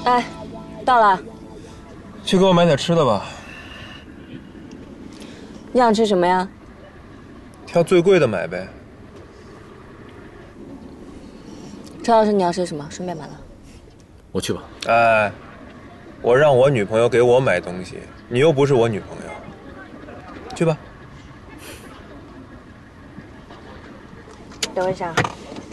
哎，到了。 去给我买点吃的吧。 你想吃什么呀？ 挑最贵的买呗。 陈老师，你要吃什么？顺便买了。 我去吧。 哎，我让我女朋友给我买东西，你又不是我女朋友，去吧。 等我一下。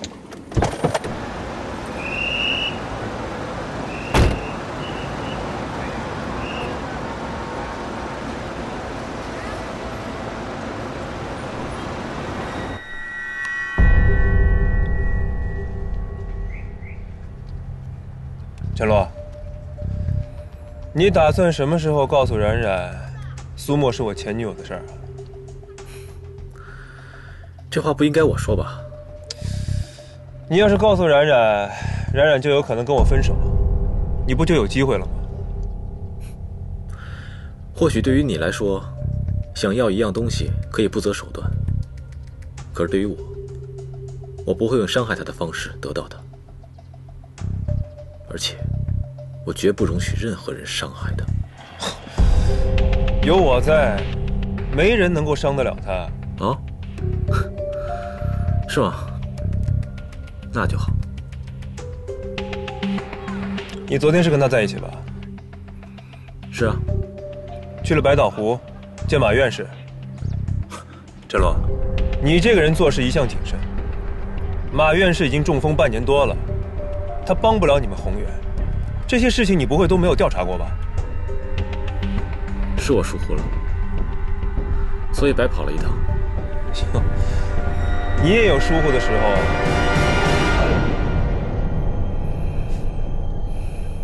陈洛，你打算什么时候告诉冉冉，苏沫是我前女友的事儿啊？ 这话不应该我说吧？ 你要是告诉冉冉，冉冉就有可能跟我分手，你不就有机会了吗？ 或许对于你来说，想要一样东西可以不择手段，可是对于我不会用伤害他的方式得到它，而且我绝不容许任何人伤害他。 有我在，没人能够伤得了他。 啊？是吗？那就好。 你昨天是跟他在一起吧？ 是啊。 去了百岛湖，见马院士。陈洛，你这个人做事一向谨慎。马院士已经中风半年多了，他帮不了你们宏源。这些事情你不会都没有调查过吧？ 是我疏忽了，所以白跑了一趟。 行，你也有疏忽的时候。